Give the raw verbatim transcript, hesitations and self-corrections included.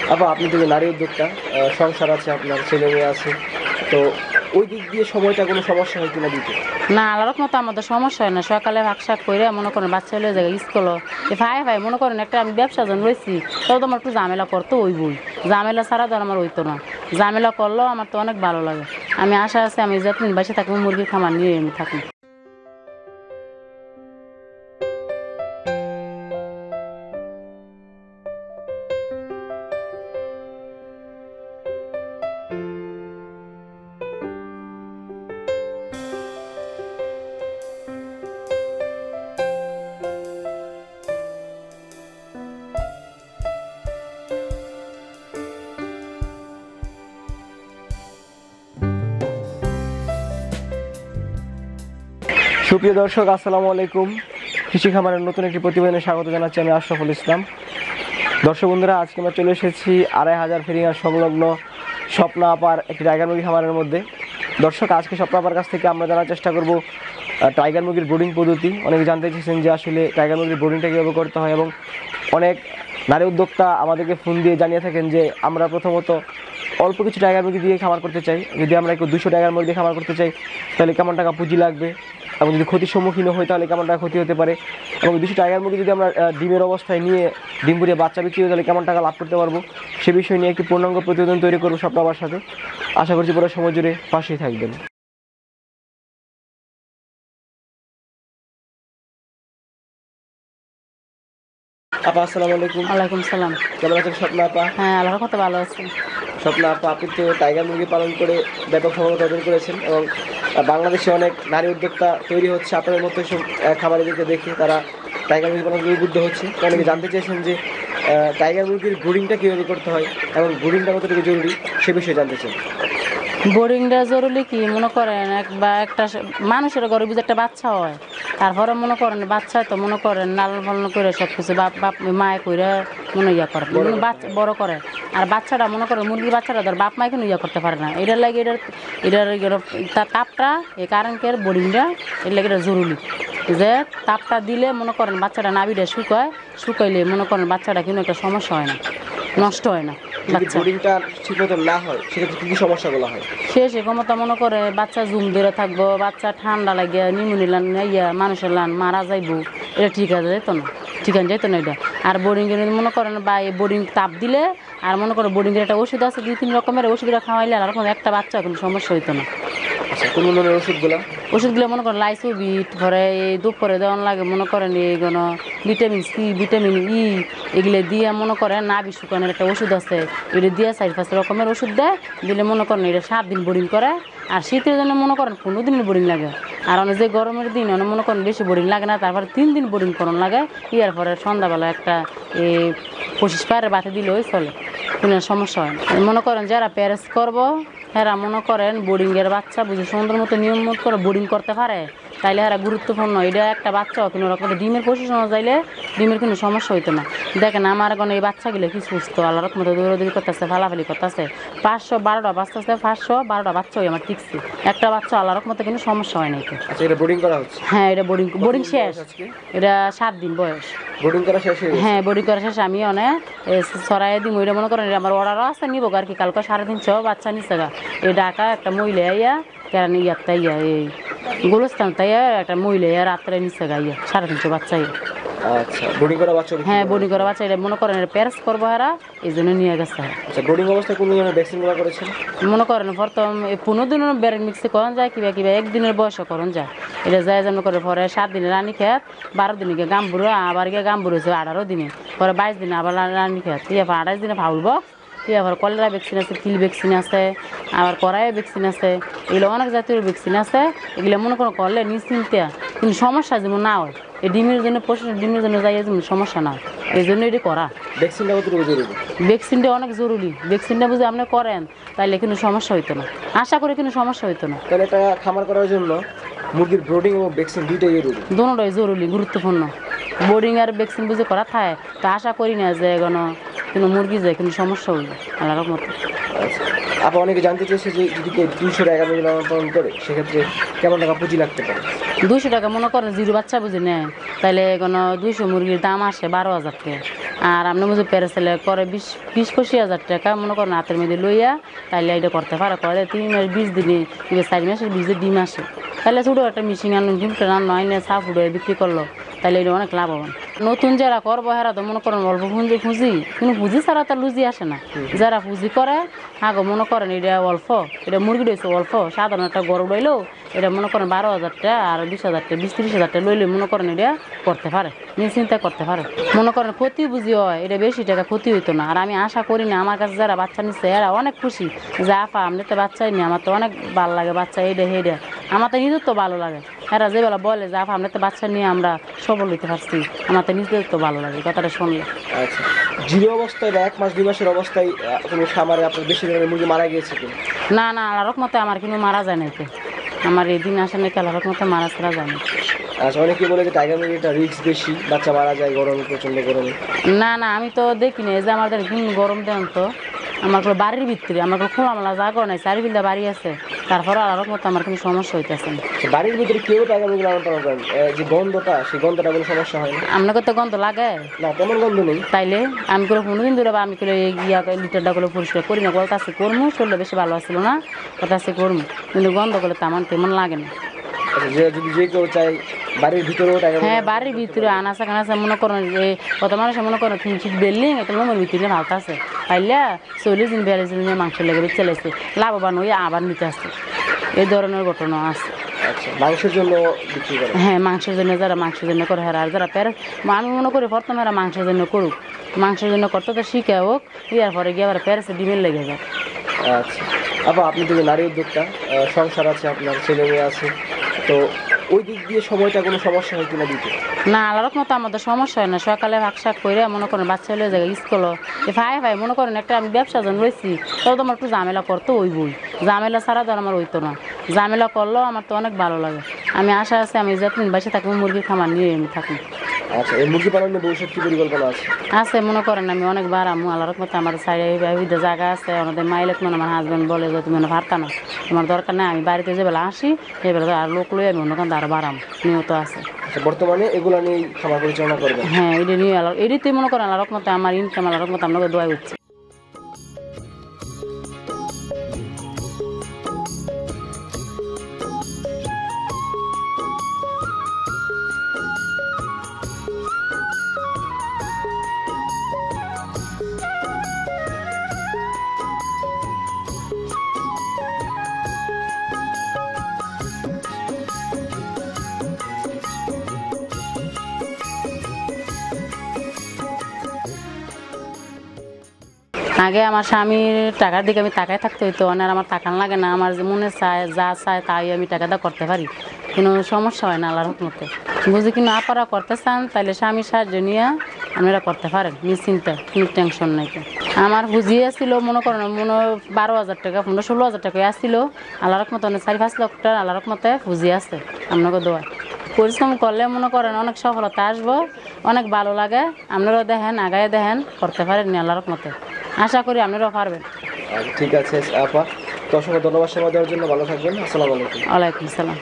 আপা আপনি তো নারী উদ্যোক্তা, সংসার আছে, আপনার ছেলে মেয়ে আছে, তো ওই দিক দিয়ে সময়টা কোনো সমস্যা হয় কিনা দিতে? না, আলাদা মতো আমাদের সমস্যা হয় না। সকালে ভাগ শাক করে মনে করেন বাচ্চা হলে যায় স্কুল ভাই ভাই মনে করেন একটা আমি ব্যবসা জন রয়েছি, তাও তো আমার একটু ঝামেলা করতো ওই বই ঝামেলা ছাড়া তো আমার হইতো না। ঝামেলা করলেও আমার তো অনেক ভালো লাগে। আমি আশা আছে আমি যতদিন বাসে থাকবো মুরগির খামার নিয়ে আমি থাকি। সুপ্রিয় দর্শক, আসসালামু আলাইকুম। কৃষি খামারের নতুন একটি প্রতিবেদনে স্বাগত জানাচ্ছি আমি আশরাফুল ইসলাম। দর্শক বন্ধুরা, আজকে আমরা চলে এসেছি আড়াই হাজার ফেরিঘাট সংলগ্ন স্বপ্না আপার একটি টাইগার মুরগি খামারের মধ্যে। দর্শক, আজকে স্বপ্না আপার কাছ থেকে আমরা জানার চেষ্টা করব টাইগার মুরগির ব্রুডিং পদ্ধতি। অনেকে জানতে চেয়েছেন যে আসলে টাইগার মুরগির ব্রুডিংটা কীভাবে করতে হয়, এবং অনেক নারী উদ্যোক্তা আমাদেরকে ফোন দিয়ে জানিয়ে থাকেন যে আমরা প্রথমত অল্প কিছু টাইগার মুরগি দিয়ে খামার করতে চাই। যদি আমরা একটু দুশো টাইগার মুরগি দিয়ে খামার করতে চাই তাহলে কেমন টাকা পুঁজি লাগবে, এবং যদি ক্ষতির সম্মুখীন হয় তাহলে কেমন টাকা ক্ষতি হতে পারে, এবং দুশো টাইগার মুরগি যদি আমরা ডিমের অবস্থায় নিয়ে ডিম পুড়িয়ে বাচ্চা বিক্রি হয় তাহলে কেমন টাকা লাভ করতে পারবো, সে বিষয় নিয়ে একটি পূর্ণাঙ্গ প্রতিবেদন তৈরি করবো স্বপ্না আপার সাথে। আশা করছি পুরো সময় জুড়ে পাশেই থাকবেন। আপা আসসালামু আলাইকুম। ওয়ালাইকুম সালাম। কেমন আছেন স্বপ্না আপা? হ্যাঁ, আল্লাহর কথা ভালো আছে। স্বপ্না আপা, আপনি তো টাইগার মুরগি পালন করে ব্যাপক সফলতা অর্জন করেছেন, এবং বাংলাদেশে অনেক নারী উদ্যোক্তা তৈরি হচ্ছে আপনাদের মতো সব খামারিদেরকে দেখে তারা টাইগার মুরগি পালন করে উদ্বুদ্ধ হচ্ছে। অনেকে জানতে চেয়েছেন যে টাইগার মুরগির ব্রুডিংটা কীভাবে করতে হয় এবং ব্রুডিংটা কতটুকু জরুরি সে বিষয়ে জানতে চান। বোরিংটা জরুরি কি মনে করেন, এক বা একটা মানুষের ঘরে বুঝে একটা বাচ্চা হয়, তারপরে মনে করেন বাচ্চা তো মনে করেন লালন পালন করে সব কিছু বাপ বাপ মায়ে করে মনে ইয়া করে বাচ্চা বড় করে। আর বাচ্চাটা মনে করেন মুরগির বাচ্চাটা ধর বাপ মায় কোনো ইয়া করতে পারে না। এটার লাগে এটার এটার তার তাপটা এই কারেন্টের বোরিংটা এর লাগে এটা জরুরি। যে তাপটা দিলে মনে করেন বাচ্চাটা নাভিটা শুকায়, শুকাইলে মনে করেন বাচ্চাটা কিন্তু একটা সমস্যা হয় না, নষ্ট হয় না। বোরিংটা ঠিকমতো না হয় সেক্ষেত্রে কী কী সমস্যাগুলো হয়? শেষে ক্ষমতা মনে করে বাচ্চা জুম ধরে থাকবো, বাচ্চা ঠান্ডা লাগে, নিউমোনিয়া লান ইয়া মানুষের লান মারা যাইব, এটা ঠিক আছে যেত না, ঠিকান যেত না এটা। আর বোরিংয়ের মনে করেন বা এই বোরিং তাপ দিলে আর মনে করেন বোরিংয়ের একটা ওষুধ আছে, দুই তিন রকমের ওষুধটা খাওয়াইলে আর রকম একটা বাচ্চা কোনো সমস্যা হইতো না। আচ্ছা, কোন ধরনের ওষুধগুলো? ওষুধগুলো মনে করেন লাইসোবিট ঘরে এই দুপুরে দেওয়ান লাগে, মনে করেন এইগুলো ভিটামিন সি ভিটামিন ই এগুলো দিয়ে মনে করেন নাভি শুকানোর একটা ওষুধ আছে, এটা দিয়ে চার পাঁচ রকমের ওষুধ দেয়, দিলে মনে করেন এটা সাত দিন বোরিং করে। আর শীতের জন্য মনে করেন পনেরো দিনের বোরিং লাগে। আর অনেক যে গরমের দিন অনেক মনে করেন বেশি বোরিং লাগে না, তারপরে তিন দিন বোরিং করন লাগে। ইয়ার পরে সন্ধ্যাবেলা একটা এই পঁচিশ পায়ের বাতি দিলেই চলে, কোনো সমস্যা হয় না। মনে করেন যারা প্যারেস করবো হ্যাঁ মনে করেন বোরিংয়ের বাচ্চা বুঝে সুন্দর মতো নিয়ম মতো করে বোরিং করতে পারে, তাইলে হ্যাঁ গুরুত্বপূর্ণ। এটা একটা বাচ্চা কোনো রকম ডিমের পজিশন যাইলে ডিমের কোনো সমস্যা হইতো না। দেখেন আমার এখন এই বাচ্চাগুলো কি সুস্থ, আল্লাহর রহমতে দৌড়াদৌড়ি করতেছে, ফালাফালি করতেছে। পাঁচশো বারোটা বাচ্চা পাঁচশো বারোটা বাচ্চা হই আমার টিকছি, একটা বাচ্চা আল্লাহর রহমতে কোনো সমস্যা হয় না। আচ্ছা, এটা বোরিং করা হচ্ছে? হ্যাঁ, এটা বোরিং বোরিং শেষ, এটা সাত দিন বয়স বোরিং করা শেষ। হ্যাঁ, বোরিং করা শেষ। আমি অনেক সরাই দিই ওইটা মনে করেন আমার অর্ডারও আছে, নিব আর কি কালকে সাড়ে তিনশো বাচ্চা নিচ্ছে গা। এই ঢাকা একটা মহিলা ইয়া কেন ইয়ার তাই এই গোলস্থান তাই একটা মহিলা ইয়া রাত্রে নিচ্ছে গা ইয়া সাড়ে তিনশো বাচ্চা ইয়া। আচ্ছা, বোর্ডিং করা বাচ্চা? হ্যাঁ, বোর্ডিং করা বাচ্চা, এটা মনে করেন প্যারেস করবো হারা এই জন্য নিয়ে গেছে। আচ্ছা, বোর্ডিং অবস্থায় কোন ধরনের ভ্যাকসিনগুলো করেছেন? মনে করেন প্রথম পনেরো দিনের ব্যারেক মিক্সি করন যায়, কিবা কিবা একদিনের বয়সে করন যায়। এটা যায় যেমন করে পরে সাত দিনে রানী খেত, বারো দিনে গিয়ে গাম্বুরো, আবার গিয়ে গাম্বুর হয়েছে আঠারো দিনে, পরে বাইশ দিনে আবার রানী খেত, ইয়ারপর আঠাশ দিনে ফাউল বক্স, ইয়ারপর কলেরা ভ্যাকসিন আছে, কিল ভ্যাকসিন আছে, আবার কড়াই ভ্যাকসিন আছে। এগুলো অনেক জাতীয় ভ্যাকসিন আছে। এগুলো মনে করো করলে নিশ্চিন্তে কিন্তু সমস্যা যেমন না হয়, এই ডিমের জন্য পশু ডিমের জন্য যাই যেমন সমস্যা না হয়, এই জন্য এটি করা। ভ্যাকসিনটা কতটুকু জরুরি? ভ্যাকসিনটা অনেক জরুরি। ভ্যাকসিনটা বুঝে আপনি করেন তাইলে কিন্তু সমস্যা হইতো না, আশা করি কিন্তু সমস্যা হইতো না। তাহলে এটা খামার করার জন্য মুরগির ব্রুডিং এবং ভ্যাকসিন দুইটাই জরুরি? দুটোটাই জরুরি, গুরুত্বপূর্ণ। বোর্ডিং আর ভ্যাকসিন বুঝে করা থাকে তা আশা করি না যে কোনো কোনো মুরগি যায় কোনো সমস্যা হইবে আল্লাহর রহমতে। আচ্ছা, আপনি অনেকে জানতে চেয়েছে যে যদি কেউ দুইশো টাকা মুরগি লালন পালন করে সেক্ষেত্রে কেমন টাকা পুঁজি লাগতে পারে? দুইশো টাকা মনে করেন জিরো বাচ্চা বুঝে নেয় তাইলে কোনো দুইশো মুরগির দাম আসে বারো হাজার টাকা। আর আপনি বুঝে পেরেছিলে করে বিশ বিশ পঁচিশ হাজার টাকা মনে করেন হাতের মধ্যে লইয়া তাইলে এটা করতে পারে করে তিন মাস বিশ দিনে এবার চার মাসের বিশ ডিম আসে তাহলে ছোটো একটা মেশিন আনলো ডিমটা রান্না হয় না সাফ উঠে বিক্রি করলো তাহলে এটা অনেক লাভবান। নতুন যারা করবো হেরা তো মনে করেন অল্প পুঁজি পুঁজি কিন্তু পুঁজি ছাড়া তো লুজি আসে না। যারা পুঁজি করে আগে মনে করেন এটা অল্প এটা মুরগি রয়েছে অল্প সাধারণ একটা গরু রইলো এটা মনে করেন বারো হাজারটা আর বিশ হাজারটা বিশ ত্রিশ হাজারটা লইলে মনে করেন এটা করতে পারে নিয়ে চিন্তা করতে পারে। মনে করেন ক্ষতি বুঝি হয় এটা বেশি টাকা ক্ষতি হইতো না। আর আমি আশা করি না আমার কাছে যারা বাচ্চা নিচ্ছে এরা অনেক খুশি যে আপা আপনি তো বাচ্চাই নি আমার তো অনেক ভালো লাগে বাচ্চা এইটা হেডে আমার তো নিজের তো ভালো লাগে। এরা যেবেলা বলে যে আপা আপনি তো বাচ্চা নিয়ে আমরা সবল হইতে পারছি আমার তো নিজেদের তো ভালো লাগে কথাটা শুনলে। আচ্ছা, জিরো অবস্থায় বা এক মাস দুই মাসের অবস্থায় আহ, কোনো খামারে আপনার বেশি পরিমাণে মুরগি মারা গিয়েছে কি? না না আল্লাহর মতে আমার কিন্তু মারা যায় নাকি আমার এই দিন আসে নাকি আল্লাহর মতে মারা ছাড়া যায় না। আচ্ছা, অনেকে বলে যে টাইগার মুরগিটা রিস্ক বেশি, বাচ্চা মারা যায় গরমে, প্রচণ্ড গরমে। না না আমি তো দেখি না এই যে আমাদের দিন গরম দেন তো আমার কোনো বাড়ির ভিতরে আমার কোনো খোলামেলা জায়গা নাই চারিবিল্লা বাড়ি আছে তারপরে আল্লাহর মতো আমার কোনো সমস্যা হইতেছে না। আচ্ছা, বাড়ির ভিতরে কেউ টাইগার মুরগি লালন পালন করেন, আহ, যে গন্ধটা সেই গন্ধটা কোনো সমস্যা হয় না? আপনাকে তো গন্ধ লাগে না, তেমন গন্ধ নেই। তাইলে আমি করে কোনোদিন ধরে বা আমি করে গিয়া লিটারটা করে পরিষ্কার করি না বলতে আছে করমু শরীরটা বেশি ভালো আসছিল না কথা আছে করমু কিন্তু গন্ধ করলে তো আমার তেমন লাগে না। আচ্ছা, যে যদি যে কেউ চাই বাড়ির ভিতরেও টাইগার হ্যাঁ বাড়ির ভিতরে আনাচা কানাচা মনে করেন যে কত মানুষ মনে করেন তিন ফিট বিল্ডিং এটা রুমের ভিতরে ভালো আছে পাইলা চল্লিশ দিন বিয়াল্লিশ দিন মাংস লেগে বেঁচে চলেছে লাভবান হয়ে আবার নিতে আসছে এই ধরনের ঘটনা আছে। আচ্ছা, মাংসের জন্য বিক্রি করে? হ্যাঁ মাংসের জন্য যারা মাংসের জন্য করে হ্যাঁ আর যারা প্যারে আমি মনে করি প্রথমে এরা মাংসের জন্য করুক মাংসের জন্য করতে তো শিখে হোক ইয়ার পরে গিয়ে আবার প্যারেসে ডিমের লেগে যাক। আচ্ছা, আবার আপনি তো যে নারী উদ্যোক্তা, আহ, সংসার আছে, আপনার ছেলে মেয়ে আছে, তো ওই দিক দিয়ে সময়টা কোনো সমস্যা হয় কিনা দিতে? না আলারক মতো আমাদের সমস্যা হয় না সকালে ভাগ শাক করে মনে করেন বাচ্চা হলে যায় স্কুল ভাই ভাই মনে করেন একটা আমি ব্যবসা জন রয়েছি তাও তো আমার একটু ঝামেলা করতো ওই বই ঝামেলা ছাড়া তো আমার হইতো না ঝামেলা করলেও আমার তো অনেক ভালো লাগে। আমি আশা আছে আমি যতদিন বাসে থাকবো মুরগির খামার নিয়ে আমি থাকি। আচ্ছা, এই মুরগি পালনের ভবিষ্যৎ কি পরিকল্পনা আছে? আছে মনে করেন আমি অনেক বাড়ামু আল্লাহর মতো আমার সাইডে জায়গা আছে আমাদের মাইলেক মানে আমার হাজব্যান্ড বলে যে তুমি মনে পারতা না তোমার দরকার নেই আমি বাড়িতে যে বেলা আসি এই বেলা আর লোক লই আমি অন্য কান্দ আরো বাড়াম নিয়ত আছে। আচ্ছা, বর্তমানে এগুলা নিয়েই খামার পরিচালনা করবেন? হ্যাঁ এটা নিয়ে আল্লাহ এটিতেই মনে করেন আল্লাহর মতো আমার ইনকাম আল্লাহর মতো আপনাকে দোয়া হচ্ছে। আগে আমার স্বামীর টাকার দিকে আমি তাকায় থাকতে হইতো আর আমার তাকান লাগে না আমার যে মনে চায় যা চায় তাই আমি টাকাটা করতে পারি কোনো সমস্যা হয় না আল্লাহর হুকুমতে বুঝি কিন্তু আপারা করতে চান তাহলে স্বামীর সাহায্য নিয়ে আপনারা করতে পারেন নিশ্চিন্তে কোনো টেনশন নাই। আমার পুঁজি আসছিল মনে করেন মনে বারো হাজার টাকা পনেরো ষোলো হাজার টাকা আসছিল আল্লাহর মতো চারি পাঁচ লক্ষ টাকা আল্লাহর মতে পুঁজি আছে আপনাকে দোয়া পরিশ্রম করলে মনে করেন অনেক সফলতা আসবো অনেক ভালো লাগে আপনারাও দেখেন আগায় দেখেন করতে পারেন আল্লাহর মতে আশা করি আপনারাও পারবেন। ঠিক আছে আপা, তো অসংখ্য ধন্যবাদ সেবা দেওয়ার জন্য, ভালো থাকবেন, আসসালামু আলাইকুম। ওয়ালাইকুম আসসালাম।